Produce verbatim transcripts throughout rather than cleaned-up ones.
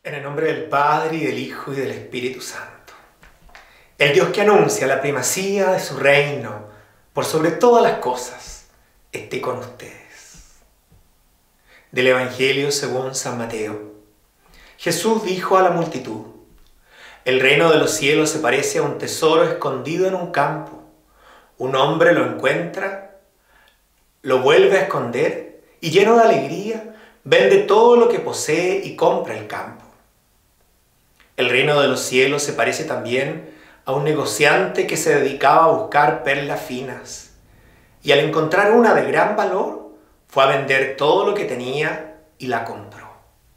En el nombre del Padre, y del Hijo, y del Espíritu Santo. El Dios que anuncia la primacía de su reino por sobre todas las cosas, esté con ustedes. Del Evangelio según San Mateo. Jesús dijo a la multitud: el reino de los cielos se parece a un tesoro escondido en un campo. Un hombre lo encuentra, lo vuelve a esconder y, lleno de alegría, vende todo lo que posee y compra el campo. El reino de los cielos se parece también a un negociante que se dedicaba a buscar perlas finas, y al encontrar una de gran valor, fue a vender todo lo que tenía y la compró.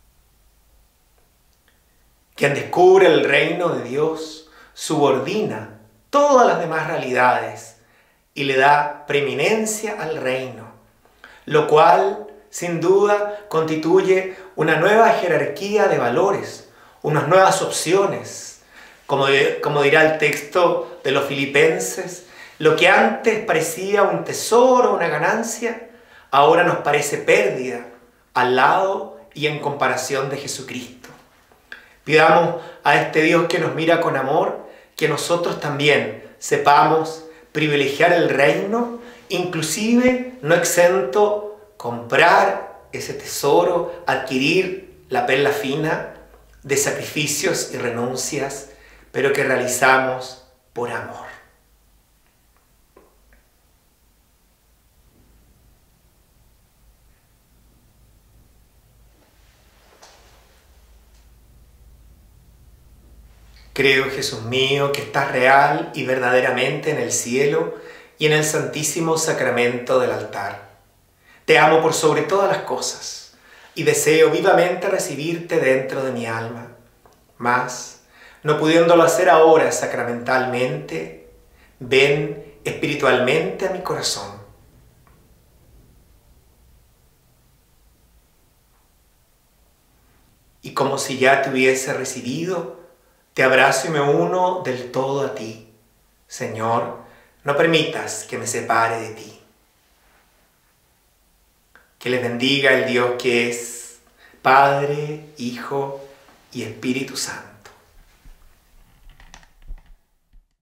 Quien descubre el reino de Dios subordina todas las demás realidades y le da preeminencia al reino, lo cual, sin duda, constituye una nueva jerarquía de valores, unas nuevas opciones. Como, de, como dirá el texto de los Filipenses, lo que antes parecía un tesoro, una ganancia, ahora nos parece pérdida al lado y en comparación de Jesucristo. Pidamos a este Dios que nos mira con amor, que nosotros también sepamos privilegiar el reino, inclusive no exento comprar ese tesoro, adquirir la perla fina de sacrificios y renuncias, pero que realizamos por amor. Creo, Jesús mío, que estás real y verdaderamente en el cielo y en el santísimo sacramento del altar. Te amo por sobre todas las cosas y deseo vivamente recibirte dentro de mi alma. Mas, no pudiéndolo hacer ahora sacramentalmente, ven espiritualmente a mi corazón. Y como si ya te hubiese recibido, te abrazo y me uno del todo a ti. Señor, no permitas que me separe de ti. Que les bendiga el Dios que es Padre, Hijo y Espíritu Santo.